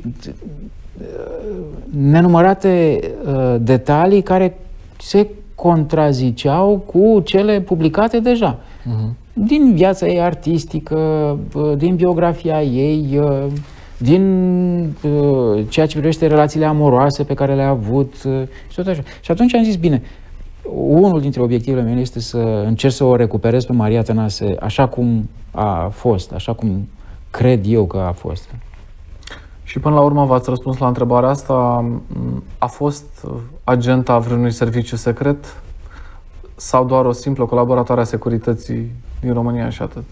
nenumărate uh, detalii care se contraziceau cu cele publicate deja. Uh-huh. Din viața ei artistică, uh, din biografia ei, uh, din uh, ceea ce privește relațiile amoroase pe care le-a avut uh, și tot așa. Și atunci am zis, bine, unul dintre obiectivele mele este să încerc să o recuperez pe Maria Tănase așa cum a fost, așa cum cred eu că a fost. Și până la urmă v-ați răspuns la întrebarea asta, a fost agenta vreunui serviciu secret sau doar o simplă colaboratoare a securității din România și atât?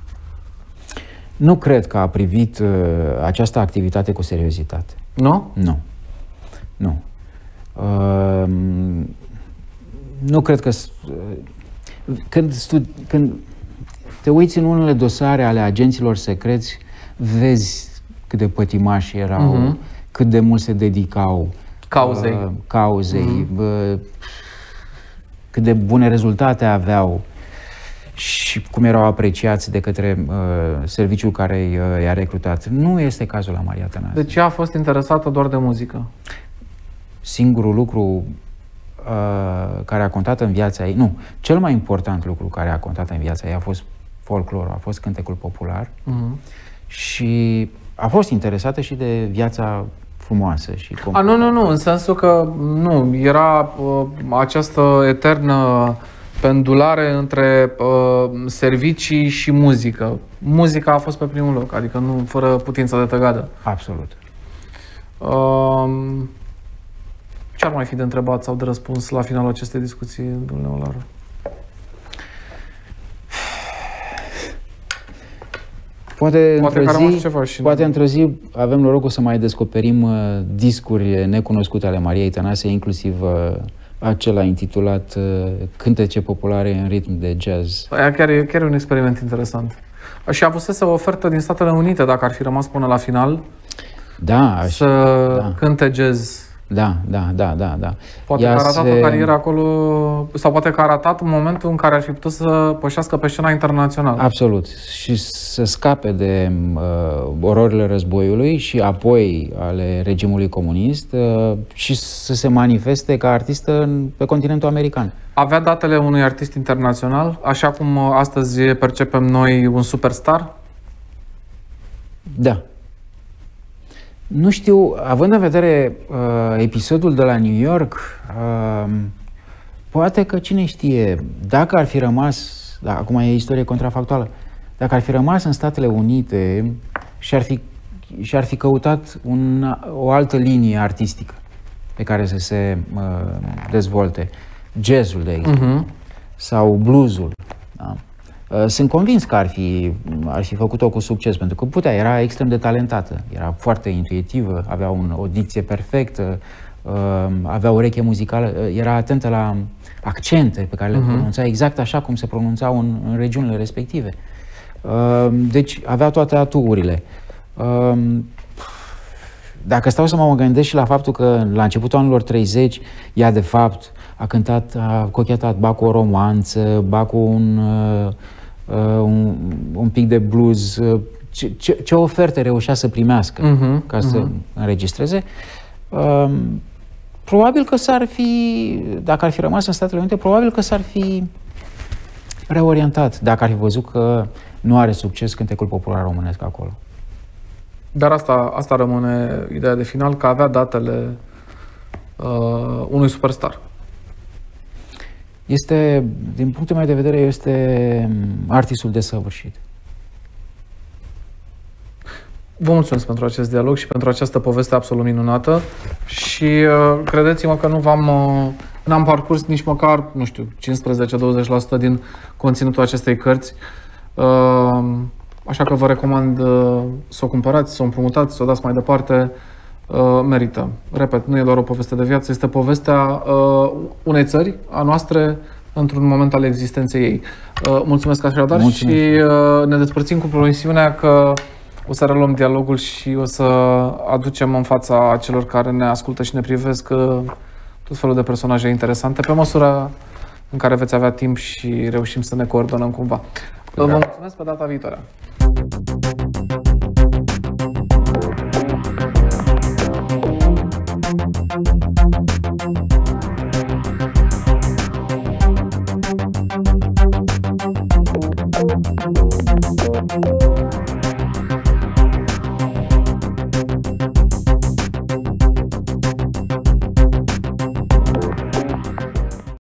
Nu cred că a privit uh, această activitate cu seriozitate. Nu? Nu. Nu. Uh, nu cred că... Uh, când, studi- când te uiți în unele dosare ale agenților secreți, vezi cât de pătimași erau, uh-huh. cât de mult se dedicau cauzei, uh, cauzei uh-huh. uh, cât de bune rezultate aveau și cum erau apreciați de către uh, serviciul care uh, i-a recrutat. Nu este cazul la Maria Tănase. Deci ea a fost interesată doar de muzică. Singurul lucru uh, care a contat în viața ei, nu, cel mai important lucru care a contat în viața ei a fost folclorul, a fost cântecul popular uh-huh. și a fost interesată și de viața frumoasă și a, nu, nu, nu, în sensul că nu, era uh, această eternă pendulare între uh, servicii și muzică. Muzica a fost pe primul loc, adică nu, fără putință de tăgadă. Absolut. Uh, ce ar mai fi de întrebat sau de răspuns la finalul acestei discuții, domnule Olaru? Poate, poate într-o zi, ceva și poate într-o zi avem norocul să mai descoperim uh, discuri necunoscute ale Mariei Tănase, inclusiv uh, acela intitulat uh, Cântece populare în ritm de jazz. Aia chiar e, chiar e un experiment interesant. Și avusese o ofertă din Statele Unite, dacă ar fi rămas până la final, da, aș, să da. cânte jazz. Da, da, da, da, da. Poate Ea că a ratat se... o carieră acolo, sau poate că a ratat un momentul în care ar fi putut să pășească pe scena internațională. Absolut. Și să scape de uh, ororile războiului și apoi ale regimului comunist uh, și să se manifeste ca artistă pe continentul american. Avea datele unui artist internațional, așa cum astăzi percepem noi un superstar? Da. Nu știu, având în vedere uh, episodul de la New York, uh, poate că cine știe, dacă ar fi rămas, da, acum e istorie contrafactuală, dacă ar fi rămas în Statele Unite și ar fi, și ar fi căutat un, o altă linie artistică pe care să se uh, dezvolte, jazzul, de exemplu, uh-huh. sau bluesul, da? Sunt convins că ar fi, ar fi făcut-o cu succes, pentru că putea, era extrem de talentată, era foarte intuitivă, avea un, o dicție perfectă, avea o ureche muzicală, era atentă la accente pe care le uh-huh. pronunța exact așa cum se pronunțau în, în regiunile respective. Deci avea toate atuurile. Dacă stau să mă gândesc și la faptul că la începutul anilor treizeci, ea de fapt a cântat, a cochetat ba cu o romanță, ba cu un, uh, un, un pic de blues, ce, ce, ce oferte reușea să primească uh-huh, ca să uh-huh. înregistreze. Uh, probabil că s-ar fi, dacă ar fi rămas în Statele Unite, probabil că s-ar fi reorientat, dacă ar fi văzut că nu are succes cântecul popular românesc acolo. Dar asta, asta rămâne ideea de final, că avea datele uh, unui superstar. Este, din punctul meu de vedere, este artistul desăvârșit. Vă mulțumesc pentru acest dialog și pentru această poveste absolut minunată și uh, credeți-mă că nu v-am uh, n-am parcurs nici măcar, nu știu, cincisprezece la douăzeci la sută din conținutul acestei cărți. Uh, așa că vă recomand uh, să o cumpărați, să o împrumutați, să o dați mai departe. Uh, merită. Repet, nu e doar o poveste de viață, este povestea uh, unei țări, a noastre, într-un moment al existenței ei. Uh, mulțumesc așadar. Mulțumesc. Și uh, ne despărțim cu promisiunea că o să reluăm dialogul și o să aducem în fața celor care ne ascultă și ne privesc tot felul de personaje interesante, pe măsură în care veți avea timp și reușim să ne coordonăm cumva. Vă mulțumesc, pe data viitoare!